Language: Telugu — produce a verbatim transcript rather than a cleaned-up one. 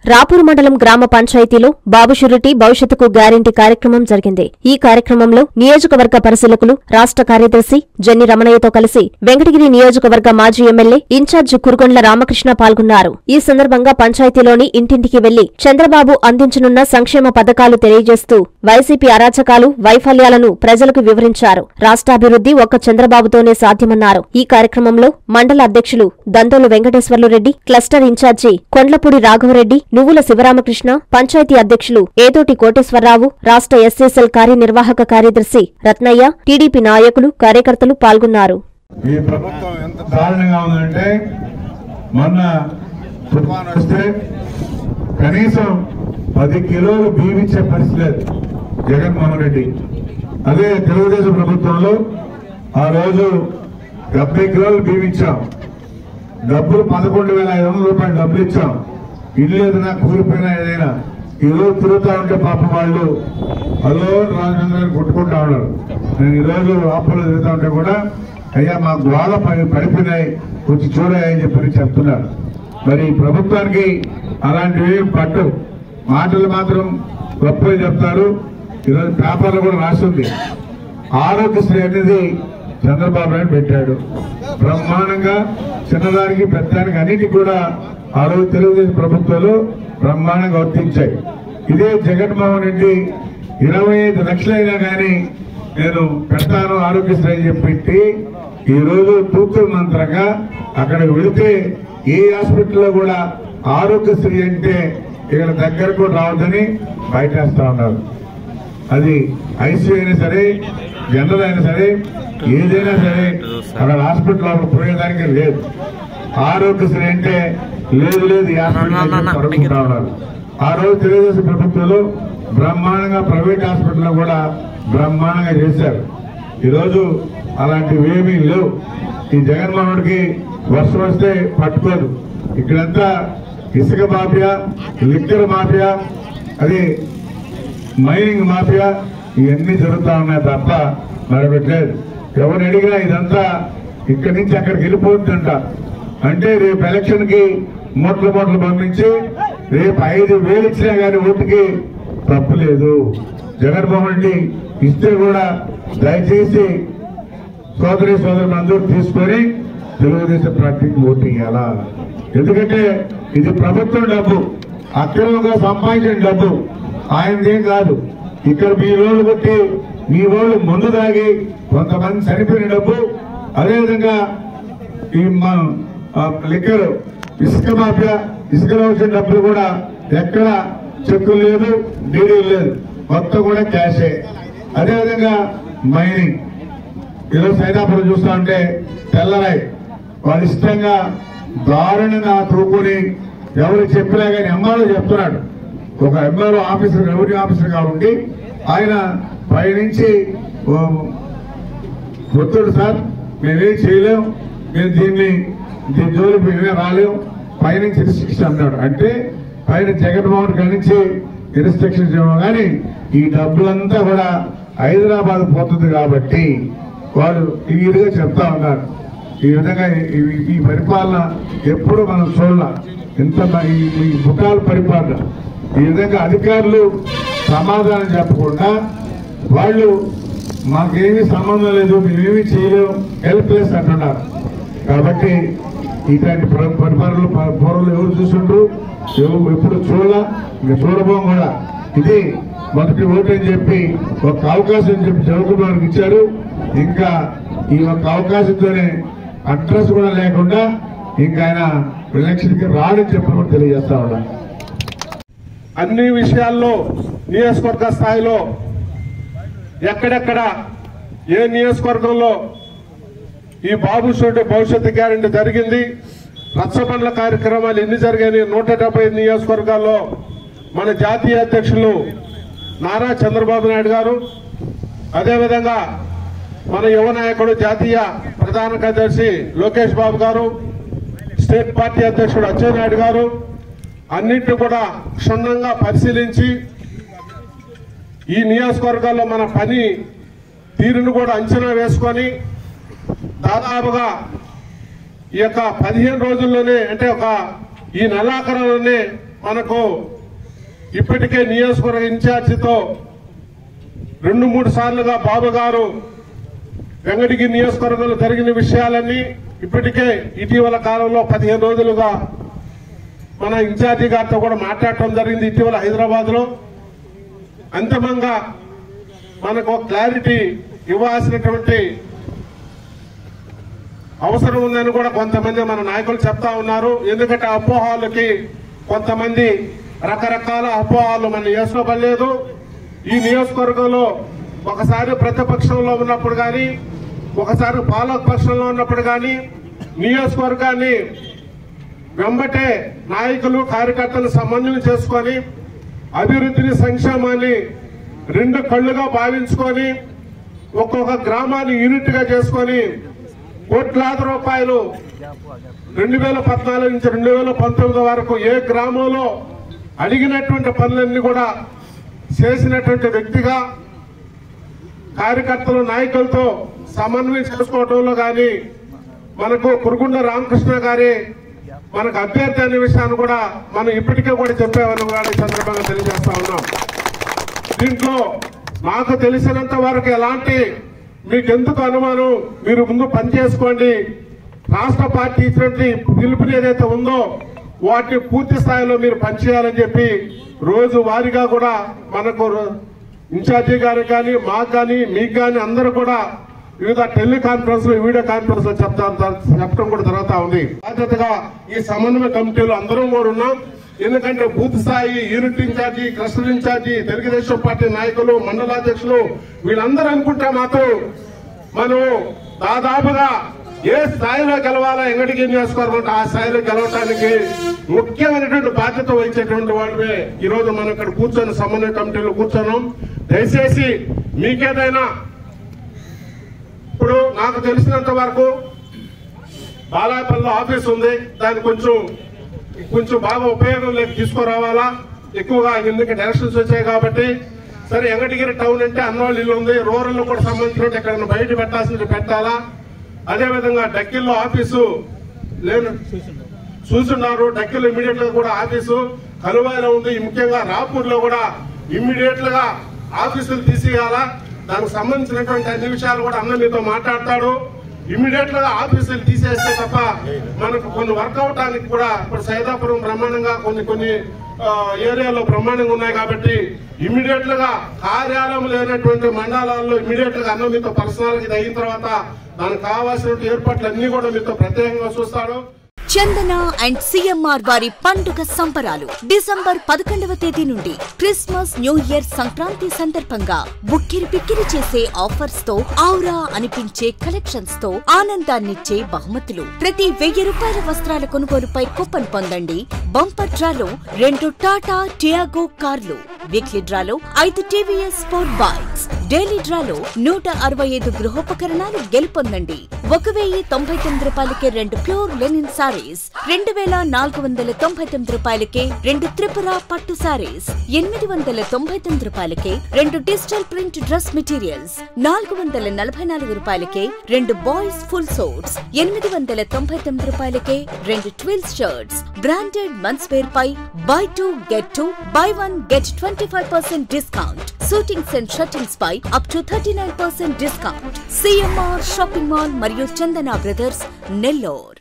రాపూర్ మండలం గ్రామ పంచాయతీలో బాబు షూరిటీ భవిష్యత్తుకు గ్యారంటీ కార్యక్రమం జరిగింది. ఈ కార్యక్రమంలో నియోజకవర్గ పరిశీలకులు, రాష్ట్ర కార్యదర్శి జెన్ని రమణయ్యతో కలిసి వెంకటగిరి నియోజకవర్గ మాజీ ఎమ్మెల్యే ఇన్ఛార్జి కురుగొండ్ల రామకృష్ణ పాల్గొన్నారు. ఈ సందర్భంగా పంచాయతీలోని ఇంటింటికి వెళ్లి చంద్రబాబు అందించనున్న సంక్షేమ పథకాలు తెలియజేస్తూ వైసీపీ అరాచకాలు, వైఫల్యాలను ప్రజలకు వివరించారు. రాష్ట్రాభివృద్ధి ఒక్క చంద్రబాబుతోనే సాధ్యమన్నారు. ఈ కార్యక్రమంలో మండల అధ్యక్షులు దందోలు వెంకటేశ్వర్లు రెడ్డి, క్లస్టర్ ఇన్ఛార్జి కొండ్లపూడి రాఘవరెడ్డి, నువ్వుల శివరామకృష్ణ, పంచాయతీ అధ్యక్షులు ఏతోటి కోటేశ్వరరావు, రాష్ట్ర ఎస్ఎస్ఎల్ కార్యనిర్వాహక కార్యదర్శి రత్నయ్య, టీడీపీ నాయకులు, కార్యకర్తలు పాల్గొన్నారు. ఈ ప్రభుత్వం ఎంత దారుణంగా ఉందంటే మొన్న తుఫాను వస్తే కనీసం పది కిలోలు బియ్యం ఇచ్చే పరిస్థితి లేదు జగన్మోహన్ రెడ్డి. అదే తెలుగుదేశం ప్రభుత్వంలో ఆ రోజు డెబ్బై కిలోలు బియ్యం ఇచ్చాం, డబ్బులు పదకొండు వేల ఐదు వందల రూపాయలు డబ్బులు ఇచ్చాం. ఇల్లు ఏదైనా కూలిపోయినా ఏదైనా ఈరోజు తిరుగుతా ఉంటే పాప వాళ్ళు అలో రాజేంద్రాన్ని కొట్టుకుంటా ఉన్నారు. నేను ఈరోజు ఆపలు తిరుగుతా ఉంటే కూడా అయ్యా మా గోడ పడిపోయినాయి వచ్చి చూడాయని చెప్పి చెప్తున్నారు. మరి ప్రభుత్వానికి అలాంటివి పట్టు, మాటలు మాత్రం గొప్పగా చెప్తారు. ఈరోజు పేపర్లో కూడా రాస్తుంది. ఆరోగ్యశ్రీ అనేది చంద్రబాబు నాయుడు పెట్టాడు బ్రహ్మాండంగా, చిన్నదానికి పెద్దానికి అన్నిటికీ కూడా ఆ రోజు తెలుగుదేశం ప్రభుత్వాలు బ్రహ్మాండంగా వర్తించాయి. ఇదే జగన్మోహన్ రెడ్డి ఇరవై ఐదు లక్షలైనా కానీ నేను పెడతాను ఆరోగ్యశ్రీ అని చెప్పి ఈ రోజు తూతు మంత్రంగా అక్కడికి వెళితే ఏ హాస్పిటల్లో కూడా ఆరోగ్యశ్రీ అంటే ఇక్కడ దగ్గరకు రావద్దని బయటేస్తా ఉన్నారు. అది ఐసీయూ అయినా సరే, జనరల్ అయినా సరే, ఏదైనా సరే అక్కడ హాస్పిటల్ పోయేదానికి లేదు. ఆరోగ్యశ్రీ అంటే లేదు లేదు పరుగుతా ఉన్నారు. ఆ రోజు తెలుగుదేశం ప్రభుత్వంలో బ్రహ్మాండంగా ప్రైవేట్ హాస్పిటల్ కూడా బ్రహ్మాండంగా చేశారు. ఈరోజు అలాంటివి ఏమీ లేవు. ఈ జగన్మోహన్కి వర్షం వస్తే పట్టుకోదు. ఇక్కడంతా ఇసుక మాఫియా, లిక్కర్ మాఫియా, అది మైనింగ్ మాఫియా, ఇవన్నీ జరుగుతూ ఉన్నాయి తప్ప మరొకటి లేదు. ఎవరు అడిగినా ఇదంతా ఇక్కడి నుంచి అక్కడికి వెళ్ళిపోతుందంట. అంటే రేపు ఎలక్షన్ కి మూటలు మూటలు పంపించి రేపు ఐదు వేలు ఇచ్చినా కానీ ఓటుకి తప్పు లేదు. జగన్మోహన్ రెడ్డి ఇస్తే కూడా దయచేసి సోదరి సోదరులు అందరూ తీసుకొని తెలుగుదేశం పార్టీకి ఓటు ఇవ్వాలా. ఎందుకంటే ఇది ప్రభుత్వం డబ్బు, అక్రమంగా సంపాదించిన డబ్బు, ఆయనదేం కాదు. ఇక్కడ మీ రోడ్లు కొట్టి మీ రోడ్లు ముందు దాగి కొంతమంది చనిపోయిన డబ్బు, అదేవిధంగా ఈ లిక్కర్ ఇసుక మాఫియా, ఇసుకలో వచ్చిన డబ్బులు కూడా ఎక్కడ చెక్కులు లేదు, డీడీలు లేదు, మొత్తం కూడా క్యాషే. అదేవిధంగా మైనింగ్, ఈరోజు సైదాపురం చూస్తా ఉంటే తెల్లరాయి వాళ్ళు ఇష్టంగా దారుణంగా తూకుని ఎవరు చెప్పినా కానీ ఎంఆర్ఓ చెప్తున్నాడు. ఒక ఎంఆర్ఓ ఆఫీసర్, రెవెన్యూ ఆఫీసర్ గా ఉండి ఆయన పైనుంచి ఒత్తుడు, సార్ మేమేం చేయలేం, మేము దీన్ని దీని జోలికి మేమే రాలేం, పైనుంచి రిస్ట్రిక్షన్ అన్నాడు. అంటే పైన జగన్మోహన్ గారి నుంచి రిస్ట్రిక్షన్స్ ఇవ్వడం, కానీ ఈ డబ్బులంతా కూడా హైదరాబాద్ పోతుంది కాబట్టి వాళ్ళు క్లియర్గా చెప్తా ఉన్నారు. ఈ విధంగా ఈ పరిపాలన ఎప్పుడు మనం చూడాల, ఇంత ఈ బుటాల పరిపాలన. ఈ విధంగా అధికారులు సమాధానం చెప్పకుండా వాళ్ళు మాకేమీ సంబంధం లేదు, మేమేమీ చేయలేము, హెల్ప్లెస్ అంటున్నారు. కాబట్టి ఇట్లాంటి పరిపాలనలు పూర్వలు ఎవరు చూసిండ్రు, ఎప్పుడు చూడాల, ఇంకా చూడబోం కూడా. ఇది మొదటి ఓటు అని చెప్పి ఒక అవకాశం చెప్పి చదువుకున్నవారికి ఇచ్చారు. ఇంకా ఈ ఒక అవకాశంతోనే అడ్రస్ కూడా లేకుండా ఇంకా ఆయన ఎలక్షన్కి రాడని చెప్పి కూడా తెలియజేస్తా ఉన్నా. అన్ని విషయాల్లో నియోజకవర్గ స్థాయిలో ఎక్కడెక్కడ ఏ నియోజకవర్గంలో ఈ బాబు షూరిటీ భవిష్యత్తు గ్యారెంటీ జరిగింది, రచ్చబండ్ల కార్యక్రమాలు ఎన్ని జరిగాయి, నూట డెబ్బై నియోజకవర్గాల్లో మన జాతీయ అధ్యక్షులు నారా చంద్రబాబు నాయుడు గారు, అదేవిధంగా మన యువ నాయకుడు జాతీయ ప్రధాన కార్యదర్శి లోకేష్ బాబు గారు, స్టేట్ పార్టీ అధ్యక్షుడు అచ్చెన్నాయుడు గారు అన్నింటినీ కూడా క్షుణ్ణంగా పరిశీలించి ఈ నియోజకవర్గాల్లో మన పని తీరును కూడా అంచనా వేసుకొని దాదాపుగా ఈ యొక్క పదిహేను రోజుల్లోనే, అంటే ఒక ఈ నెలాఖరులోనే మనకు ఇప్పటికే నియోజకవర్గ ఇన్ఛార్జితో రెండు మూడు సార్లుగా బాబు గారు వెంకటగిరి నియోజకవర్గంలో జరిగిన విషయాలన్నీ ఇప్పటికే ఇటీవల కాలంలో పదిహేను రోజులుగా మన ఇన్ఛార్జి గారితో కూడా మాట్లాడటం జరిగింది ఇటీవల హైదరాబాద్ లో. అంతిమంగా మనకు క్లారిటీ ఇవ్వాల్సినటువంటి అవసరం ఉందని కూడా కొంతమంది మన నాయకులు చెప్తా ఉన్నారు. ఎందుకంటే అపోహాలకి కొంతమంది రకరకాల అపోహాలు మనం వేసుకోబడలేదు. ఈ నియోజకవర్గంలో ఒకసారి ప్రతిపక్షంలో ఉన్నప్పుడు కానీ, ఒకసారి పాలక పక్షంలో ఉన్నప్పుడు కానీ నియోజకవర్గాన్ని వెంబటే నాయకులు కార్యకర్తలు సమన్వయం చేసుకొని అభివృద్ధిని సంక్షేమాన్ని రెండు కళ్లుగా భావించుకొని ఒక్కొక్క గ్రామాన్ని యూనిట్ గా చేసుకొని కోట్లాది రూపాయలు రెండు వేల పద్నాలుగు నుంచి రెండు వేల పంతొమ్మిది వరకు ఏ గ్రామంలో అడిగినటువంటి పనులన్నీ కూడా చేసినటువంటి వ్యక్తిగా కార్యకర్తలు నాయకులతో సమన్వయం చేసుకోవడంలో కానీ మనకు కురుగుండ రామకృష్ణ గారి మనకు అభ్యర్థి అనే విషయాన్ని కూడా మనం ఇప్పటికే కూడా చెప్పేవాళ్ళం కూడా ఈ సందర్భంగా తెలియజేస్తా ఉన్నాం. దీంట్లో నాకు తెలిసినంత వరకు ఎలాంటి మీకెందుకు అనుమానం, మీరు ముందు పనిచేసుకోండి. రాష్ట్ర పార్టీ ఇచ్చినటువంటి పిలుపుని ఏదైతే ఉందో వాటిని పూర్తి స్థాయిలో మీరు పనిచేయాలని చెప్పి రోజు వారీగా కూడా మనకు ఇన్ఛార్జి గారికి కానీ మాకు కానీ మీకు కానీ అందరూ కూడా వివిధ టెలికాన్ఫరెన్స్ లో వీడియో కాన్ఫరెన్స్ లో చెప్తాం చెప్పడం కూడా జరుగుతా ఉంది. బాధ్యతగా ఈ సమన్వయ కమిటీలో అందరం కూడా ఉన్నాం. ఎందుకంటే బూత్ స్థాయి unit incharge, cluster incharge, Telugu Desam party నాయకులు, మండలాధ్యక్షులు వీళ్ళందరూ అనుకుంటే మాత్రం మనం దాదాపుగా ఏ స్థాయిలో గెలవాలా వెంకటగిరి నియోజకవర్గం ఆ స్థాయిలో గెలవడానికి ముఖ్యమైనటువంటి బాధ్యత వహించేటువంటి వాళ్ళే ఈ రోజు మనం ఇక్కడ కూర్చొని సమన్వయ కమిటీలో కూర్చున్నాం. దయచేసి మీకేదైనా ఇప్పుడు నాకు తెలిసినంత వరకు బాలాయపల్లిలో ఆఫీస్ ఉంది, దాన్ని కొంచెం కొంచెం బాగా ఉపయోగంలోకి తీసుకురావాలా. ఎక్కువగా ఎందుకు డైరెక్షన్స్ వచ్చాయి కాబట్టి సరే వెంకటగిరి టౌన్ అంటే అన్నోళ్ళు ఇల్లు ఉంది, రూరల్ కూడా సంబంధించిన ఎక్కడైనా బయట పెట్టాల్సింది పెట్టాలా. అదేవిధంగా డక్కిల్లో ఆఫీసు లేను చూస్తున్నారు, డక్కిల్లో ఇమీడియట్ గా కూడా ఆఫీసు కలువాయిలో ఉంది. ముఖ్యంగా రాపూర్ లో కూడా ఇమ్మీడియట్ గా ఆఫీసులు తీసేయాలా. దానికి సంబంధించినటువంటి అన్ని విషయాలు కూడా అన్న మీతో మాట్లాడతాడు. ఇమ్మీడియట్ గా ఆఫీసులు తీసేస్తే తప్ప మనకు కొన్ని వర్క్ అవటానికి కూడా ఇప్పుడు సైదాపురం బ్రహ్మాండంగా కొన్ని కొన్ని ఏరియాలో బ్రహ్మాండంగా ఉన్నాయి కాబట్టి ఇమ్మీడియట్ గా కార్యాలయం లేనటువంటి మండలాల్లో ఇమ్మీడియట్ గా అన్న మీతో పర్సనల్ గా అయిన తర్వాత దానికి కావాల్సిన ఏర్పాట్లు అన్ని కూడా మీతో ప్రత్యేకంగా చూస్తాడు. చందన అండ్ సిఎంఆర్ వారి పండుగ సంబరాలు డిసెంబర్ పదకొండవ తేదీ నుండి క్రిస్మస్, న్యూ ఇయర్, సంక్రాంతి సందర్భంగా బుక్కిరి పిక్కిరి చేసే ఆఫర్స్ తో, ఔరా అనిపించే కలెక్షన్స్ తో ఆనందాన్నిచ్చే బహుమతులు. ప్రతి వెయ్యి రూపాయల వస్త్రాల కొనుగోలుపై కూపన్ పొందండి. బంపర్ డ్రాలో రెండు టాటా టియాగో కార్లు, వీక్లీ డ్రాలో ఐదు టీవీఎస్ స్పోర్ట్ బైక్స్, డైలీ డ్రాలో నూట అరవై ఐదు గృహోపకరణాలు గెలుపొందండి. ఒక వెయ్యి తొంభై తొమ్మిది రూపాయలకే రెండు ప్యూర్ లెనిన్ సారీస్, రెండు వేల నాలుగు వందల తొంభై తొమ్మిది రూపాయలకే రెండు త్రిపుర పట్టు సారీస్, ఎనిమిది వందల తొంభై తొమ్మిది రూపాయలకే రెండు డిజిటల్ ప్రింట్ డ్రెస్ మెటీరియల్స్, నాలుగు వందల నలభై నాలుగు రూపాయలకే రెండు బాయ్స్ ఫుల్ సోట్స్, ఎనిమిది వందల తొంభై తొమ్మిది రూపాయలకే రెండు twills shirts. Branded men's wear పై buy two get two, buy one get twenty five percent discount. Suitings and shirtings పై up to thirty nine percent discount. CMR shopping mall మరియు చందన బ్రదర్స్, నెల్లూరు.